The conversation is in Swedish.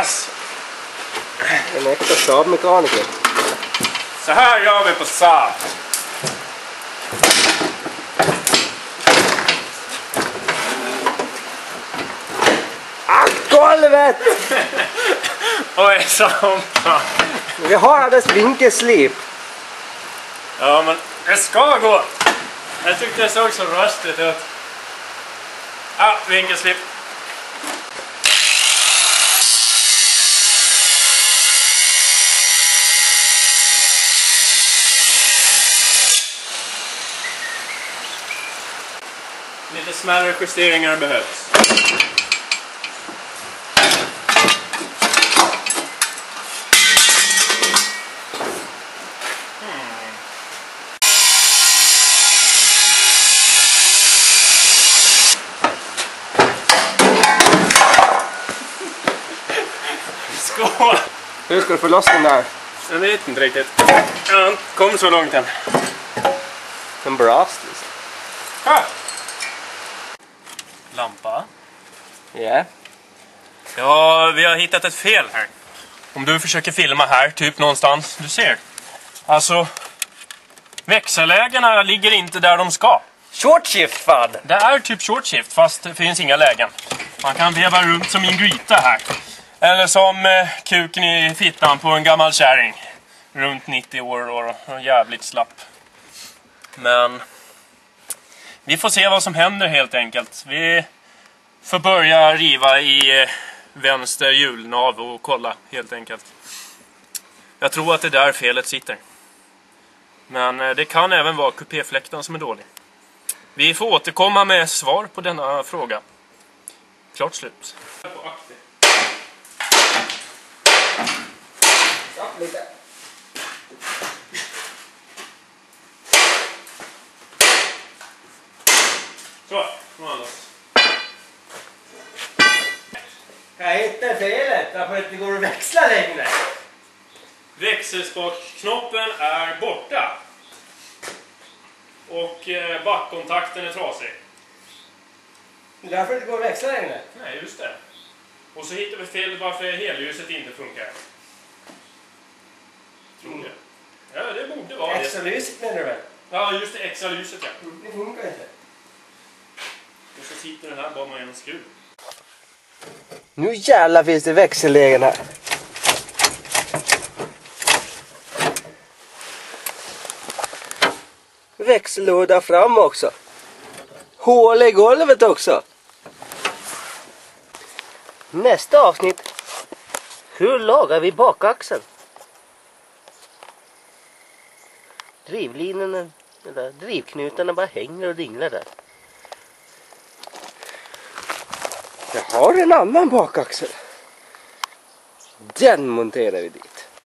Yes! En äkta Saab-mekaniker. Så här gör vi på Saab. Golvet! Oj, så. Vi har alldeles vinkelslip. Ja, men det ska gå. Jag tyckte det såg så röstigt ut. Ja, vinkelslip. Lite smärre justeringar behövs. Skål! Hur ska du få loss den där? Jag vet inte riktigt. Jag kom så långt än. En blast liksom. Ah. Lampa. Ja. Ja, vi har hittat ett fel här. Om du försöker filma här, typ någonstans, du ser. Alltså, växellägena ligger inte där de ska. Short shift fan! Det är typ short shift, fast det finns inga lägen. Man kan veva runt som i en gryta här. Eller som kuken i fittan på en gammal kärring. Runt 90 år och jävligt slapp. Men vi får se vad som händer helt enkelt. Vi får börja riva i vänster hjulnav och kolla helt enkelt. Jag tror att det är där felet sitter. Men det kan även vara kupéfläkten som är dålig. Vi får återkomma med svar på denna fråga. Klart slut. Lite. Så, nu har Jag hittar felet, varför inte går att växla längre. Växelspakknoppen är borta. Och backkontakten är trasig. Därför inte går att växla längre. Nej, just det. Och så hittar vi fel varför helljuset inte funkar. Tror jag. Ja, det borde vara det. Extra-lyset menar du väl? Ja, just det. Extra-lyset, ja. Det funkar inte. Och så sitter den här bara med en skruv. Nu jävlar finns det växellägen här. Växellåda fram också. Hål i golvet också. Nästa avsnitt. Hur lagar vi bakaxeln? Drivlinorna, eller drivknutarna bara hänger och dinglar där. Jag har en annan bakaxel. Den monterar vi dit.